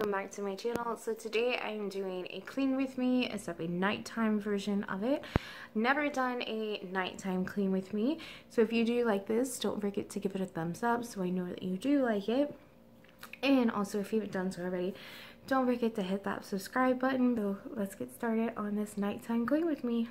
welcome back to my channel. So today I'm doing a clean with me, except a nighttime version of it. Never done a nighttime clean with me, so if you do like this, don't forget to give it a thumbs up so I know that you do like it. And also, if you haven't done so already, don't forget to hit that subscribe button. So let's get started on this nighttime clean with me.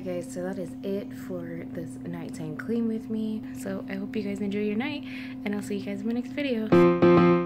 Alright guys, so that is it for this nighttime clean with me. So I hope you guys enjoy your night, and I'll see you guys in my next video.